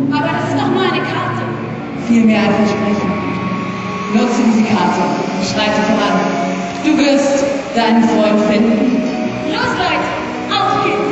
Aber das ist doch nur eine Karte. Vielmehr ein Versprechen. Nutze diese Karte. Schreite voran. Du wirst deinen Freund finden. Los, Leute, auf geht's!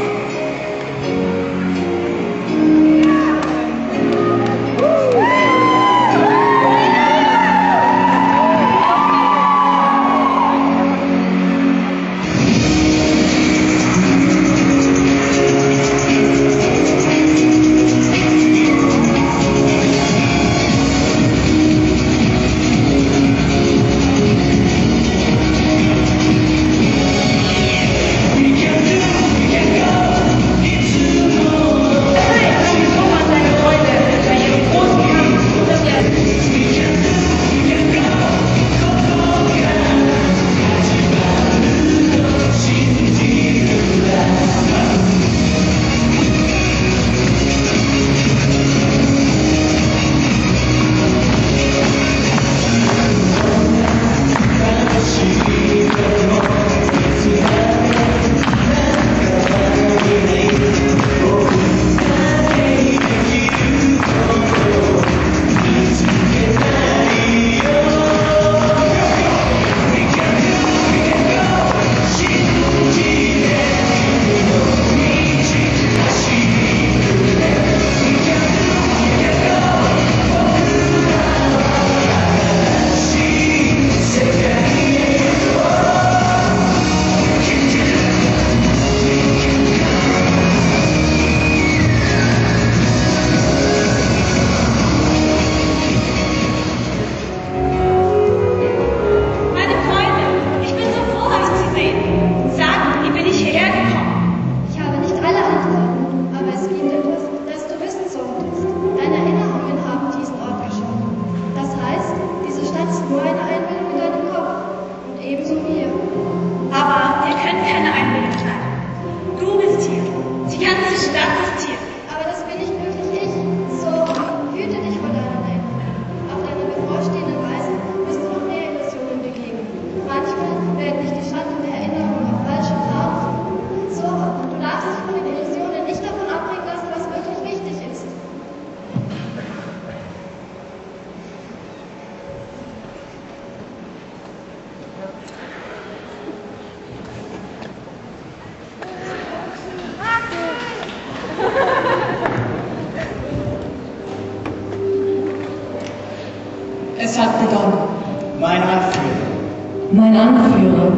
Es hat begonnen. Mein Anführer. Mein Anführer.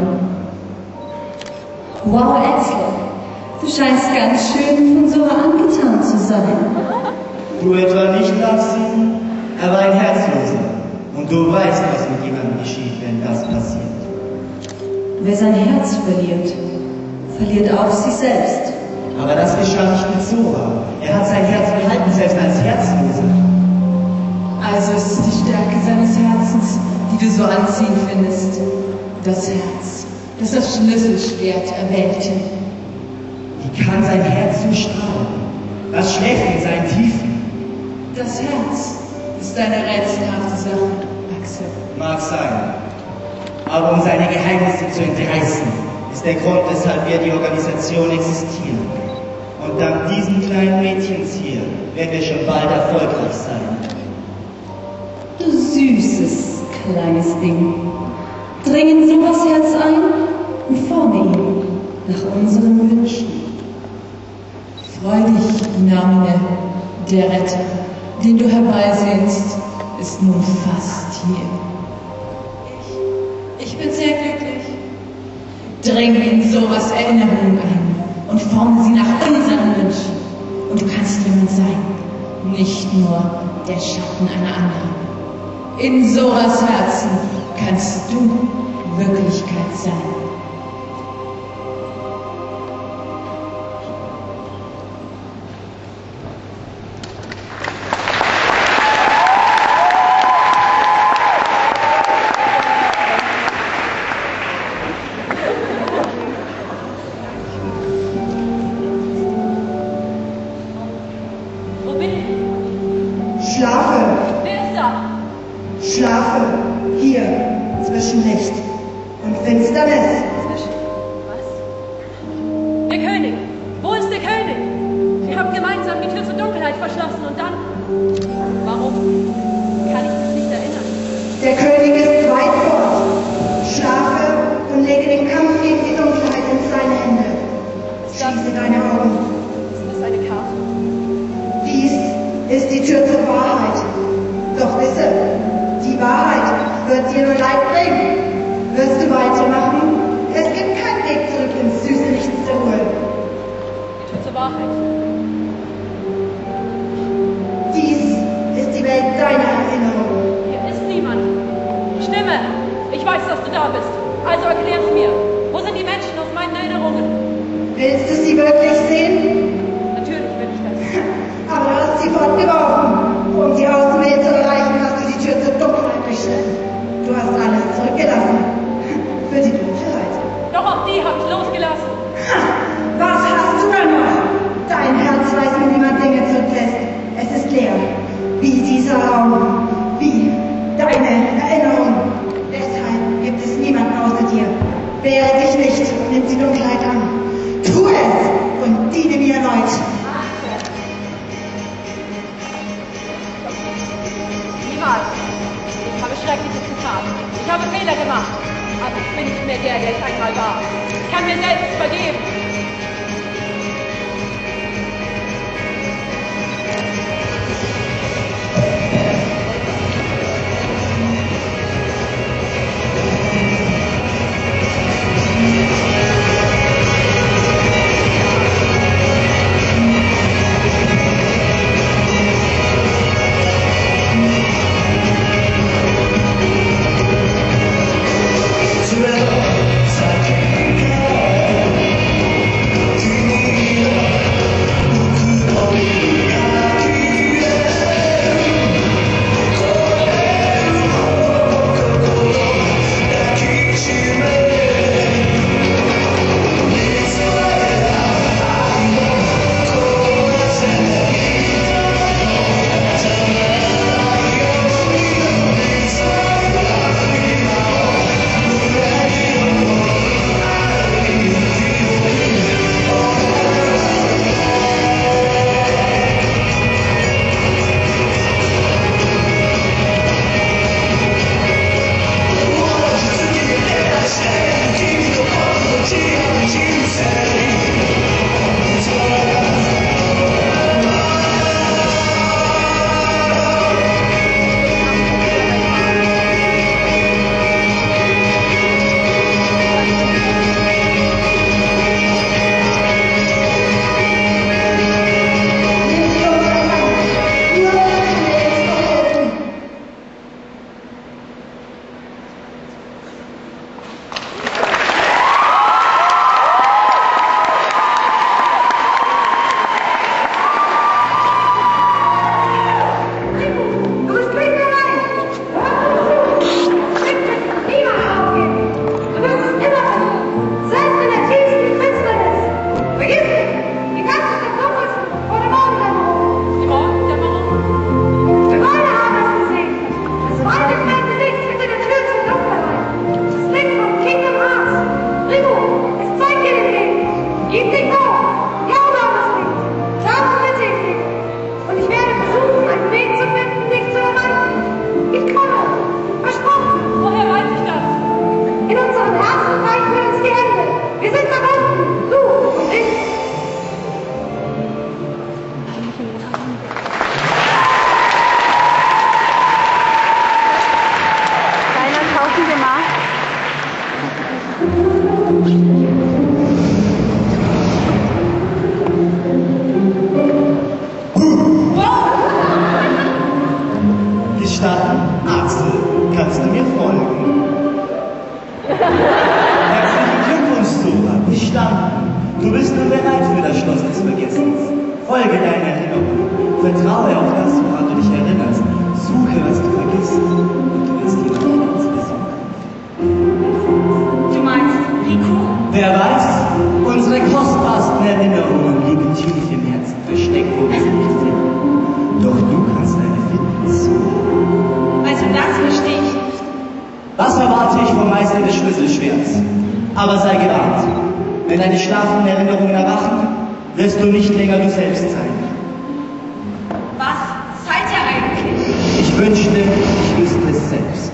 Wow, Etzler. Du scheinst ganz schön von Sora angetan zu sein. Du etwa nicht, Lachsin? Er war ein Herzloser. Und du weißt, was mit jemandem geschieht, wenn das passiert. Wer sein Herz verliert, verliert auch sich selbst. Aber das geschah nicht mit Sora. Er hat sein Herz behalten, selbst als Herzloser. Also ist es die Stärke seines Herzens, die du so anziehend findest. Das Herz, das das Schlüsselschwert erwählte. Wie kann sein Herz so strahlen? Was schläft in seinen Tiefen? Das Herz ist eine rätselhafte Sache, Axel. Mag sein. Aber um seine Geheimnisse zu entreißen, ist der Grund, weshalb wir die Organisation existieren. Und dank diesen kleinen Mädchens hier werden wir schon bald erfolgreich sein. Du süßes, kleines Ding. Dring in Soras Herz ein und forme ihn nach unseren Wünschen. Freu dich, Namine, der Retter, den du herbeisehnst, ist nun fast hier. Ich bin sehr glücklich. Dring in Soras Erinnerungen ein und forme sie nach unseren Wünschen. Und du kannst jemand sein, nicht nur der Schatten einer anderen. In Soras Herzen kannst du Wirklichkeit sein. Wo bin ich? Schlafe, Wer ist da? schlafe, hier, zwischen Licht und Finsternis. Was? Der König! Wo ist der König? Wir haben gemeinsam die Tür zur Dunkelheit verschlossen und dann... Warum kann ich mich nicht erinnern? Der König ist weit fort. Schlafe und lege den Kampf gegen die Dunkelheit in seine Hände. Schließe deine Augen. Ist das eine Karte? Dies ist die Tür zur Wahrheit. Doch wisse, die Wahrheit wird dir nur Leid bringen. Wirst du weitermachen? Es gibt keinen Weg zurück ins süße Nichts der Ruhe. Die Tür zur Wahrheit. Dies ist die Welt deiner Erinnerung. Hier ist niemand. Stimme! Ich weiß, dass du da bist. Also erklär's mir. Wo sind die Menschen aus meinen Erinnerungen? Willst du sie wirklich sehen? Natürlich will ich das. Aber du hast sie fortgeworfen. Um die Außenwelt zu erreichen, hast du die Tür zur Dunkelheit durchschnitten. Du hast alles zurückgelassen. Für die Dunkelheit. Doch auch die hab ich losgelassen. Was hast du da noch? Dein Herz weiß, wie niemand Dinge zurücklässt. Es ist leer. Wie dieser Raum. Wie deine Erinnerung. Deshalb gibt es niemanden außer dir. Wehre dich nicht und nimm die Dunkelheit an. Tu es und diene mir erneut. Niemals. Ich habe Schreckliches getan. Ich habe Fehler gemacht. Aber ich bin nicht mehr der ich einmal war. Ich kann mir selbst vergeben. Gestatten, Axel, kannst du mir folgen? Herzlichen Glückwunsch, Sora, bestanden. Du bist nun bereit für das Schloss des Vergessens. Folge deiner Erinnerung. Vertraue auf das, woran du dich erinnerst. Suche, was du vergisst. Und du wirst jemanden ganz besuchen. Du meinst Rico? Wer weiß, unsere kostbarsten Erinnerungen liegen tief im Herzen versteckt, wo wir sie nicht finden. Doch du kannst eine finden, Sora. Also das verstehe ich nicht. Was erwarte ich vom Meister des Schlüsselschwerts? Aber sei gewarnt. Wenn deine schlafenden Erinnerungen erwachen, wirst du nicht länger du selbst sein. Was? Zeit wünschte, ich wüsste es selbst.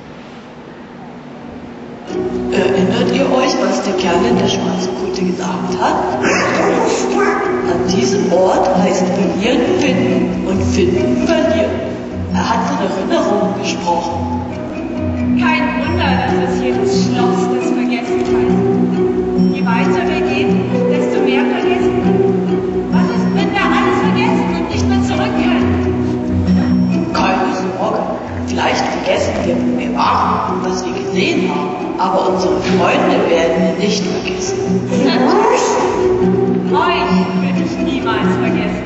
Erinnert ihr euch, was der Kerl in der schwarzen Kutte gesagt hat? An diesem Ort heißt Verlieren finden und Finden verlieren. Er hat von Erinnerungen gesprochen. Kein Wunder, dass es hier das Schloss des Vergessens heißt. Je weiter wir gehen, desto mehr vergessen. Was ist, wenn wir alles vergessen und nicht mehr zurück können? Keine Sorge. Vielleicht vergessen wir, wo wir waren und was wir gesehen haben. Aber unsere Freunde werden wir nicht vergessen. Euch würde ich niemals vergessen.